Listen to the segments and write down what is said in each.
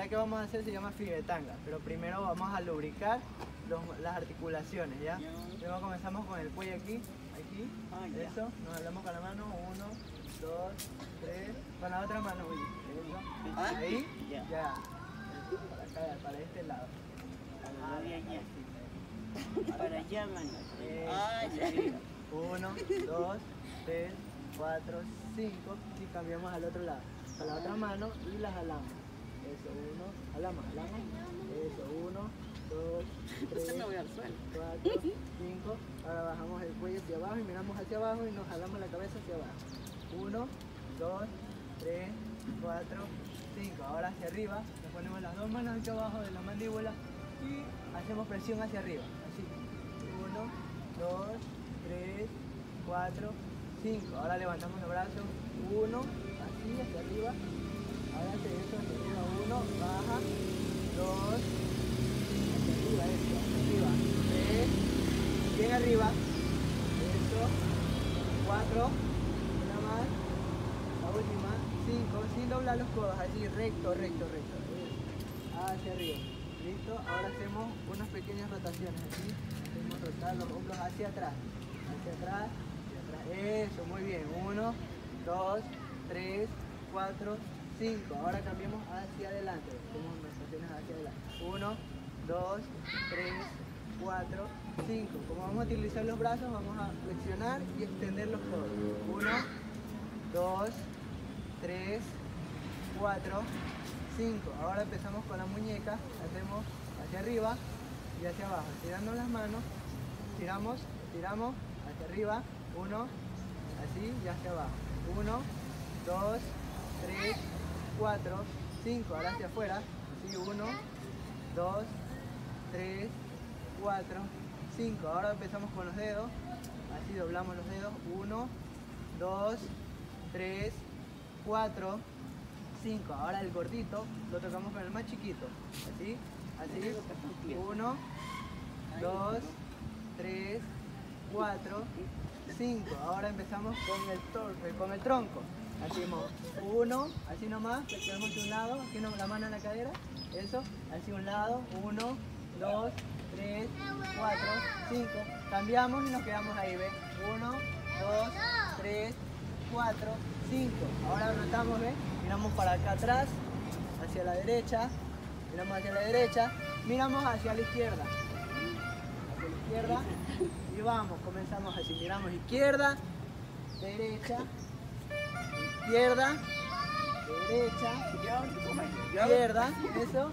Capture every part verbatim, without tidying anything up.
actividad que vamos a hacer se llama figetanga, pero primero vamos a lubricar los, las articulaciones, ¿ya? Luego comenzamos con el cuello aquí, aquí, Ah, ya. eso, nos jalamos con la mano, uno, dos, tres, con la otra mano, uy, eso, Ah, ahí, ya. ya, para acá, para este lado. Ah, ya, ya. Para allá, mano. Eh, Ah, ya. Uno, dos, tres, cuatro, cinco y cambiamos al otro lado. A la otra mano y la jalamos. Eso, uno, jalamos, jalamos. Eso, uno, dos, tres, Eso no voy al suelo. cuatro, cinco. Ahora bajamos el cuello hacia abajo y miramos hacia abajo y nos jalamos la cabeza hacia abajo. Uno, dos, tres, cuatro, cinco. Ahora hacia arriba, nos ponemos las dos manos hacia abajo de la mandíbula y hacemos presión hacia arriba. Así. Uno, dos, tres, cuatro, cinco. Ahora levantamos los brazos. Uno, así hacia arriba. Ahora hacia eso, hacia arriba. Uno, baja. Dos, hacia arriba, eso, hacia arriba. Tres, bien arriba. Eso. Cuatro, una más. La última. Cinco, sin doblar los codos, así recto, recto, recto. Hacia arriba. Listo. Ahora hacemos unas pequeñas rotaciones así. Hacemos rotar los hombros hacia atrás. Hacia atrás, hacia atrás. Eso, muy bien. Uno, dos, tres, cuatro, cinco. Ahora cambiamos hacia adelante. Hacemos rotaciones hacia adelante. Uno, dos, tres, cuatro, cinco. Como vamos a utilizar los brazos, vamos a flexionar y extender los codos. Uno, dos, tres, cuatro, cinco. Ahora empezamos con la muñeca. Hacemos hacia arriba y hacia abajo. Tirando las manos. Tiramos, tiramos. Hacia arriba, uno, así y hacia abajo. Uno, dos, tres, cuatro, cinco. Ahora hacia afuera, así, uno, dos, tres, cuatro, cinco. Ahora empezamos con los dedos, así doblamos los dedos. Uno, dos, tres, cuatro, cinco. Ahora el gordito lo tocamos con el más chiquito, así, así. Uno, dos, tres, cuatro, cinco. Ahora empezamos con el, tor con el tronco. Hacemos uno, así nomás, flexionamos un lado, aquí no, la mano en la cadera, eso, así un lado, uno, dos, tres, cuatro, cinco. Cambiamos y nos quedamos ahí, ¿ves? Uno, dos, tres, cuatro, cinco. Ahora rotamos, ¿ves? Miramos para acá atrás, hacia la derecha, miramos hacia la derecha, miramos hacia la izquierda. Hacia la izquierda. Y vamos, comenzamos así, miramos izquierda, derecha, izquierda, derecha, izquierda, eso,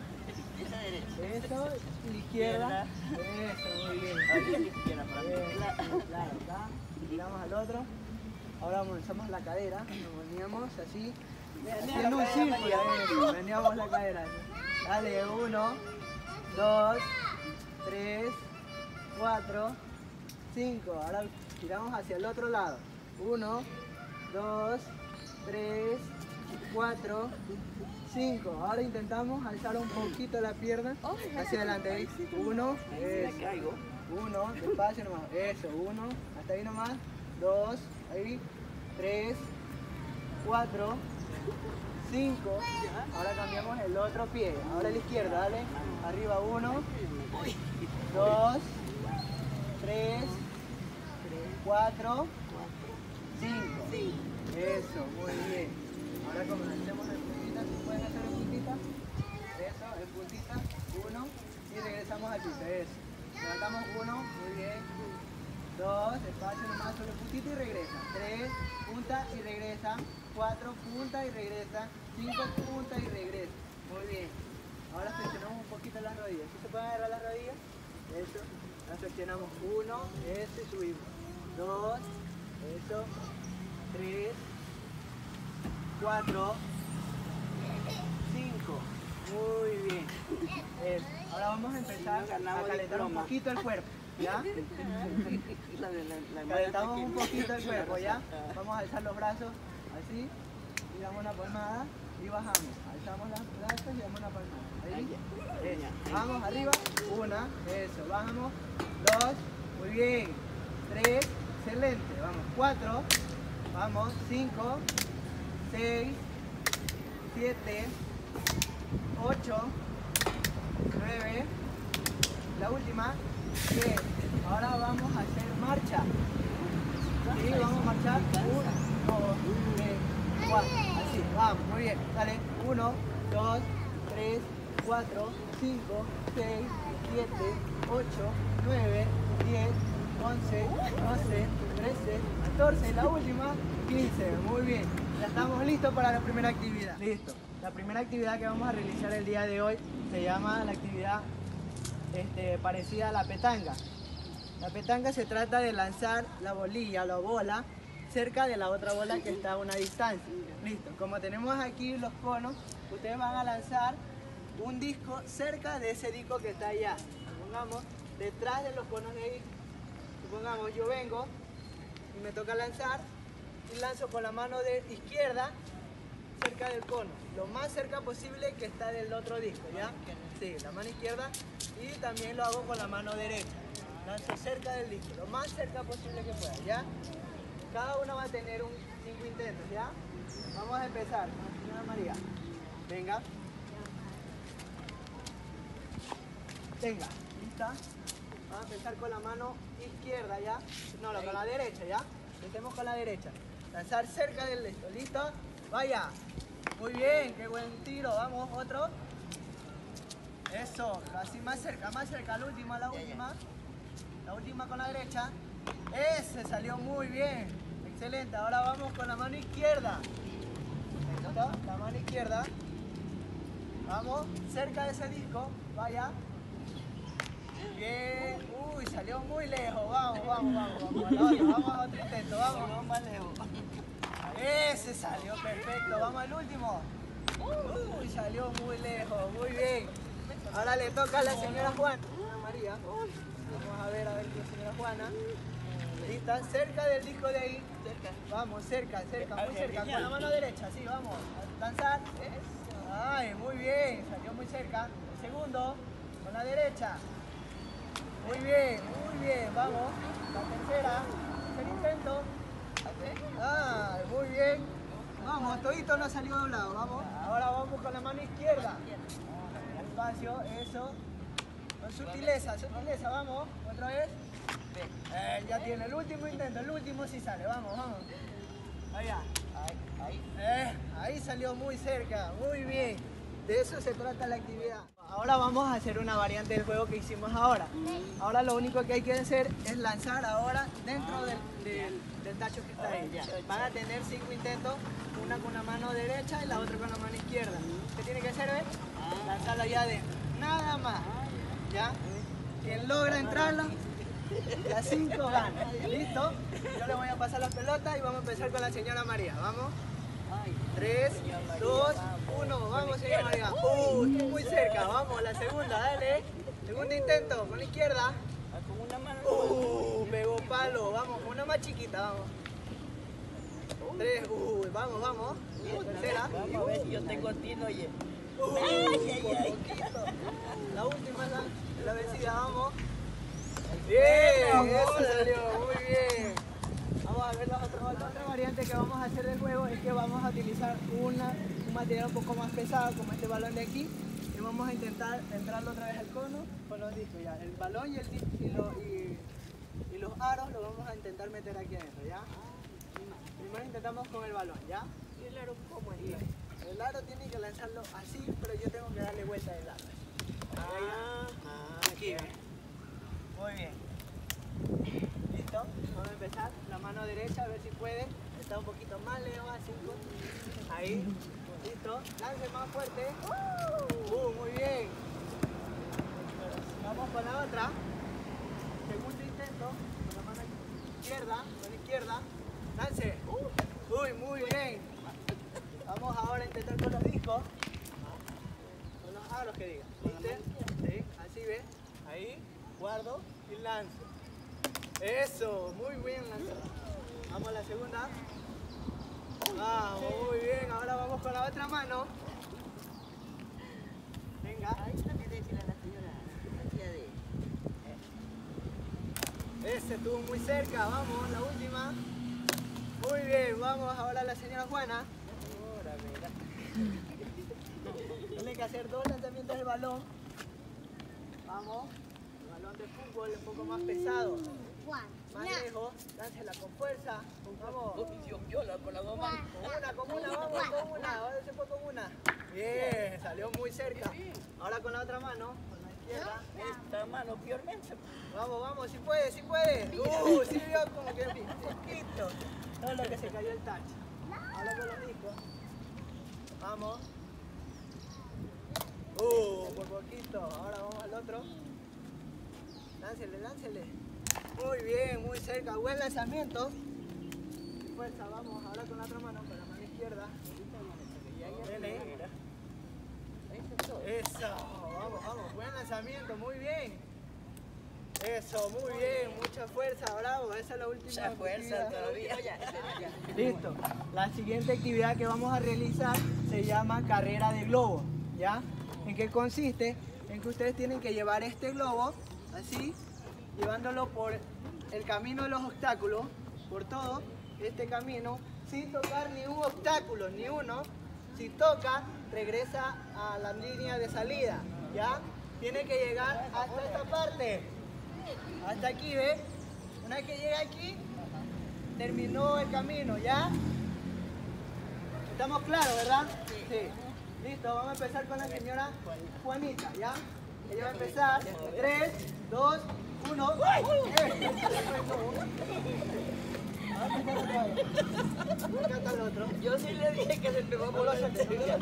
eso, izquierda, eso, muy bien. Bien, claro, acá, miramos al otro, ahora comenzamos la cadera, nos veníamos así, haciendo un círculo, eso, veníamos la cadera, dale, uno, dos, tres, cuatro, cinco. Ahora tiramos hacia el otro lado. uno, dos, tres, cuatro, cinco. Ahora intentamos alzar un poquito la pierna hacia adelante. uno, eso. uno, despacio nomás. Eso, uno, hasta ahí nomás. dos, ahí. tres, cuatro, cinco. Ahora cambiamos el otro pie. Ahora a la izquierda, dale. Arriba uno, dos, tres, cuatro, cinco. Eso, muy bien. Ahora comencemos en puntita, ¿se pueden hacer en puntita? Eso, en puntita, uno, y regresamos al piso, eso. Levantamos uno, muy bien. Dos, espacio nomás, solo puntita y regresa. Tres, punta y regresa. Cuatro, punta y regresa. Cinco, punta y regresa. Muy bien. Ahora flexionamos un poquito las rodillas. ¿Sí se pueden agarrar las rodillas? Eso. Las flexionamos. Uno, eso y subimos. Dos, eso. Tres, cuatro, cinco. Muy bien. Eso. Ahora vamos a empezar a calentar un poquito el cuerpo. ¿Ya? Calentamos un poquito el cuerpo, ¿ya? Vamos a alzar los brazos así. Y damos una palmada y bajamos. Alzamos los brazos y damos una palmada. Ahí. Eso. Vamos arriba. Una. Eso. Bajamos. Dos. Muy bien. Tres. Excelente. Vamos. Cuatro. Vamos. Cinco. Seis. Siete. ocho, nueve, la última, diez. Ahora vamos a hacer marcha. Sí, vamos a marchar. uno, dos, tres, cuatro. Así, vamos, muy bien. Dale. uno, dos, tres, cuatro, cinco, seis, siete, ocho, nueve, diez, once, doce, trece, catorce. La última, quince. Muy bien. Ya estamos listos para la primera actividad. Listo. La primera actividad que vamos a realizar el día de hoy se llama la actividad este, parecida a la petanca. La petanca se trata de lanzar la bolilla o la bola cerca de la otra bola que está a una distancia. Listo. Como tenemos aquí los conos, ustedes van a lanzar un disco cerca de ese disco que está allá. Supongamos detrás de los conos de ahí. Supongamos yo vengo y me toca lanzar y lanzo con la mano de izquierda cerca del cono, lo más cerca posible que está del otro disco, ¿ya? Sí, la mano izquierda, y también lo hago con la mano derecha. Lanzo cerca del disco, lo más cerca posible que pueda, ¿ya? Cada uno va a tener un cinco intentos, ¿ya? Vamos a empezar con la señora María. Venga. Venga, ¿lista? Vamos a empezar con la mano izquierda, ¿ya? No, no, con la derecha, ¿ya? Empecemos con la derecha. Lanzar cerca del disco, ¿listo? Vaya. Muy bien, qué buen tiro. Vamos, otro. Eso, así más cerca, más cerca. La última, la última. La última con la derecha. Ese salió muy bien. Excelente. Ahora vamos con la mano izquierda. ¿Listo? La mano izquierda. Vamos, cerca de ese disco. Vaya. Bien. Uy, salió muy lejos. Vamos, vamos, vamos. Vamos, vamos, vamos a otro intento. Vamos. Vamos más lejos. Ese salió perfecto. Vamos al último. Uy, salió muy lejos. Muy bien. Ahora le toca a la señora Juana. María. Vamos a ver, a ver qué señora Juana. ¿Lista? Cerca del disco de ahí. Cerca. Vamos, cerca, cerca, muy cerca. Con la mano derecha, sí, vamos. A lanzar. Ay, muy bien. Salió muy cerca. El segundo. Con la derecha. Muy bien, muy bien. Vamos. La tercera. Tercer intento. Ah, muy bien. Vamos, todito no salió doblado. Vamos. Ahora vamos con la mano izquierda. Despacio, eso. Con sutileza, sutileza. Vamos. Otra vez. Eh, ya tiene el último intento. El último sí sale. Vamos, vamos. Allá. Ahí, ahí. Eh, ahí salió muy cerca. Muy bien. De eso se trata la actividad. Ahora vamos a hacer una variante del juego que hicimos ahora. Ahora lo único que hay que hacer es lanzar ahora dentro del, del, del tacho que está ahí. Van a tener cinco intentos, una con la mano derecha y la otra con la mano izquierda. ¿Qué tiene que hacer, ves? Lanzarlo allá adentro. Nada más. ¿Ya? Quien logra entrarlo, las cinco gana. ¿Listo? Yo le voy a pasar las pelotas y vamos a empezar con la señora María. ¿Vamos? tres, dos, uno, vamos señora María. Uh, estoy muy cerca, vamos, la segunda, dale. Segundo intento, con la izquierda. Con una mano. Uh, pegó palo, vamos, con una más chiquita, vamos. Tres, uh, vamos, vamos. Tercera. Vamos a ver si yo tengo tino, oye. Uh, Ay, ay, ay. poquito. La última, la, la vencida, vamos. Bien, eso salió, muy bien. Vamos a ver las otras, otra, otra variante que vamos a hacer del juego es que vamos a utilizar una, un material un poco más pesado como este balón de aquí y vamos a intentar entrarlo otra vez al cono con los discos ya. El balón y, el, y, lo, y, y los aros los vamos a intentar meter aquí adentro, ¿ya? Primero intentamos con el balón, ¿ya? ¿Y el aro cómo es? El aro tiene que lanzarlo así, pero yo tengo que darle vuelta del aro. Ah, Aquí, ¿ves? Muy bien. ¿Listo? Vamos a empezar. La mano derecha, a ver si puede. Está un poquito más lejos, así. Ahí. ¿Listo? Lance más fuerte. Uh, muy bien. Vamos con la otra. Segundo intento. Con la mano izquierda. Con la izquierda. Lance. Uy, muy bien. Vamos ahora a intentar con los discos. Con los aros que diga. ¿Viste? Sí, así ve. Ahí. Guardo y lanzo. Eso, muy bien lanzado. Vamos a la segunda. Vamos, muy bien. Ahora vamos con la otra mano. Venga. ahí está que decirle a la señora. Hacía de. Ese estuvo muy cerca. Vamos, la última. Muy bien, vamos ahora a la señora Juana. Ahora, mira. Dale que hacer dos lanzamientos del balón. Vamos, el balón de fútbol un poco más pesado. Más lejos, láncela con fuerza. Vamos. Con las dos manos. Con una, con una, vamos, con una. Ahora se fue con una. Bien, salió muy cerca. Ahora con la otra mano, con la izquierda. Esta mano peormente. Vamos, vamos, si puede, si puede. Uh, sí vio como que poquito. Todo lo que se cayó el touch. Ahora con los discos. Vamos. Uh, por poquito. Ahora vamos al otro. Láncele, láncele. Muy bien, muy cerca. Buen lanzamiento. Fuerza, vamos. Ahora con la otra mano, con la mano izquierda. Dele. Eso, vamos, vamos. Buen lanzamiento, muy bien. Eso, muy bien. Mucha fuerza, bravo. Esa es la última. Mucha fuerza todavía. Listo. La siguiente actividad que vamos a realizar se llama carrera de globo. ¿Ya? ¿En qué consiste? En que ustedes tienen que llevar este globo, así, llevándolo por el camino de los obstáculos, por todo este camino, sin tocar ni un obstáculo, ni uno. Si toca, regresa a la línea de salida, ¿ya? Tiene que llegar hasta esta parte, hasta aquí, ¿ves? Una vez que llega aquí, terminó el camino, ¿ya? ¿Estamos claros, verdad? Sí. Listo, vamos a empezar con la señora Juanita, ¿ya? Ella va a empezar. tres, dos, uno. Acá está el otro. Yo sí le dije que se pegó por los Eso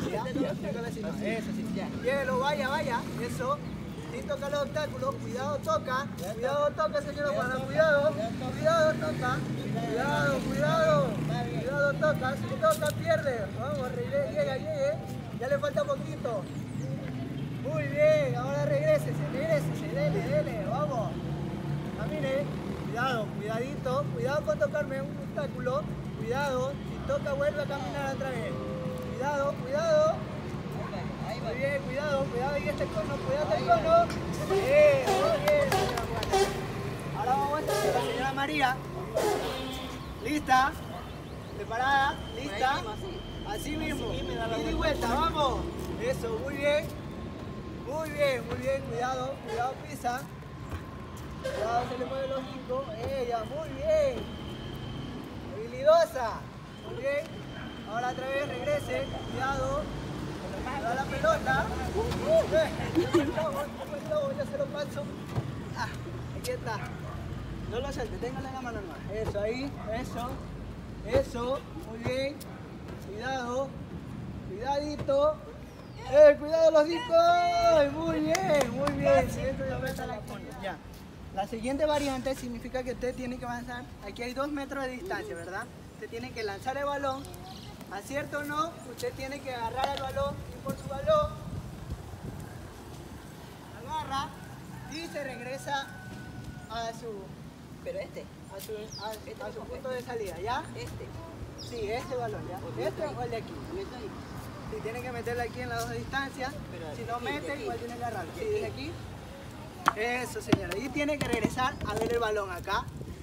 sí, ya. Llévelo, vaya, vaya. Eso. Sin tocar los obstáculos. Cuidado, toca. Cuidado, toca, señora Juana. Cuidado. Cuidado, toca. Cuidado, cuidado. Cuidado, toca. Si toca, pierde. Vamos, llega, llegue. Ya le falta poquito. Muy bien. Ahora regrésese, regrésese. Dele, dele. Vamos. Camine. Cuidado, cuidadito. Cuidado con tocarme un obstáculo. Cuidado. Si toca, vuelve a caminar otra vez. Cuidado, cuidado. Muy bien, cuidado, cuidado ahí este cono, cuidado el cono. Bien, muy bien, señora Juana. Ahora vamos a hacer la señora María. ¿Lista? ¿Preparada? ¿Lista? Así mismo. Y vuelta, vamos. Eso, muy bien. Muy bien, muy bien, cuidado, cuidado, pisa. Cuidado, se le mueven los discos. Ella, muy bien. Habilidosa. Muy bien. Ahora otra vez, regrese. Cuidado. Cuidado la pelota. Yo se lo paso. Ah, aquí está. No lo suelte, téngale en la mano nomás. Eso, ahí. Eso. Eso. Muy bien. Cuidado. Cuidadito. Eh, cuidado los discos. Muy bien, muy bien. Eso ya está la ya. La siguiente variante significa que usted tiene que avanzar. Aquí hay dos metros de distancia, ¿verdad? Usted tiene que lanzar el balón. Acierto o no, usted tiene que agarrar el balón y por su balón agarra y se regresa a su, Pero este, a su, a, a su punto de salida, ¿ya? este. Sí, este balón, ¿ya? ¿Este o el de aquí? Sí, tiene que meterlo aquí en las dos distancias. Si no mete, igual tiene que agarrarlo. Sí, desde aquí. Eso, señora. Y tiene que regresar a ver el balón acá.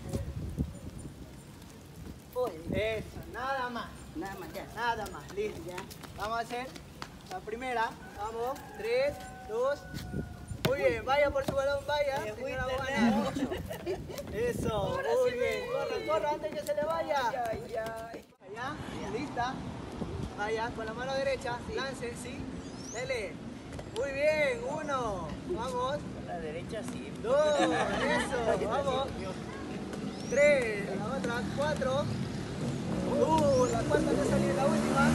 Eso, nada más. Nada más, ya. Nada más, listo. Ya. Vamos a hacer la primera. Vamos, tres, dos. Muy bien, vaya por su balón, vaya. Señora Juana. Eso, muy bien. Corra, corra antes que se le vaya. Allá, lista. Vaya, con la mano derecha, lance, sí. Dele. Muy bien, uno. Vamos. Con la derecha sí. Dos, eso, vamos. Tres, la otra, cuatro. Uh, la cuarta no salió, la última.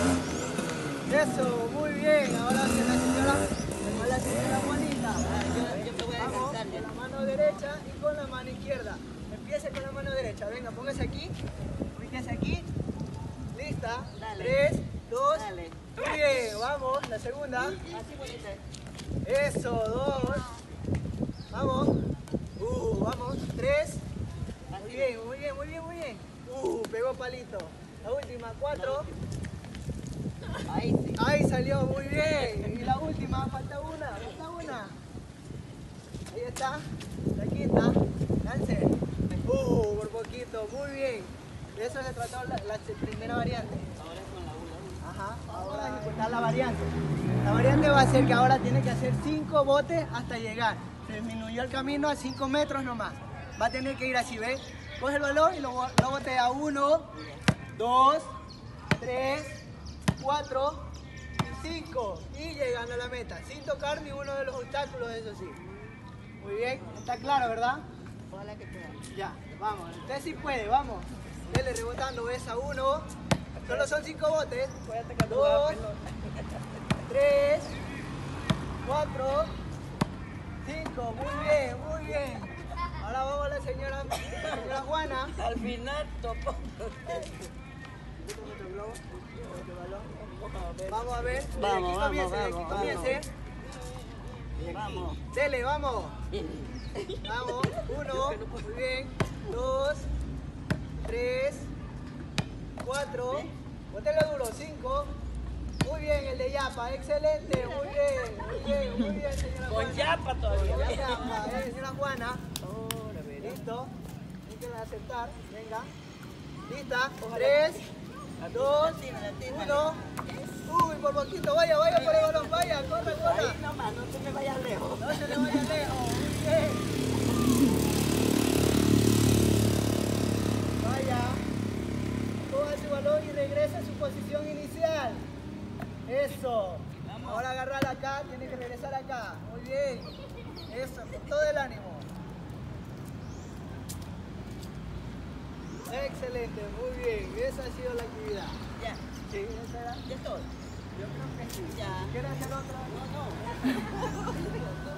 Eso, muy bien. Ahora hacia la señora, con la señora Juanita. Vamos, con la mano derecha y con la mano izquierda. Empiece con la mano derecha. Venga, póngase aquí. Ubíquese aquí. Lista. Dale. Tres, dos. Dale. Muy bien, vamos. La segunda. Así bonita. Eso, dos. Vamos. Uh, vamos. Tres. Muy bien, muy bien, muy bien, muy bien. Uh, pegó palito. La última, cuatro. Ahí sí. Ahí salió, muy bien. Y la última, falta una, falta una. Ahí está, la quinta. Lance. Uh, por poquito, muy bien. De eso se trató la, la primera variante. Ahora es con la una. Ajá, ahora a ejecutar la variante. La variante va a ser que ahora tiene que hacer cinco botes hasta llegar. Se disminuyó el camino a cinco metros nomás. Va a tener que ir así, ¿ves? Coge el balón y lo, lo botea uno, dos, tres, cuatro y cinco. Y llegando a la meta, sin tocar ninguno de los obstáculos, eso sí. Muy bien, está claro, ¿verdad? Ojalá que pueda. Ya, vamos, usted sí puede, vamos. Dele rebotando, ves a uno. Solo son cinco botes. Voy a atacar Dos, tres, cuatro, cinco. Muy bien, muy bien. Ahora vamos a la señora, señora Juana. Al final topó. Vamos a ver. Desde Vamos, aquí vamos, comience, desde aquí vamos, comience. Vamos. Dele, vamos. Vamos. Uno, muy bien. Dos, tres, cuatro. Bótelo duro. Cinco. Muy bien, el de Yapa. Excelente. Muy bien, muy bien, muy bien, señora Juana. Con Yapa todavía. Con Yapa, eh, señora Juana. Oh, la verdad. Listo. Hay que aceptar. Venga. Lista. Tres, dos, uno. Uy, por poquito. Vaya, vaya por el balón. Vaya, corre, corre. Ahí nomás, no te me vayas lejos. No se le vaya lejos. Muy bien. Vaya. Coja su balón y regresa a su posición inicial. Eso. Ahora agarrarla acá. Tiene que regresar acá. Muy bien. Eso, con todo el ánimo. Excelente, muy bien. Esa ha sido la actividad. Ya, Sí, esa era. ya estoy. Yo creo que sí. Ya. ¿Quieres hacer otra? No, no.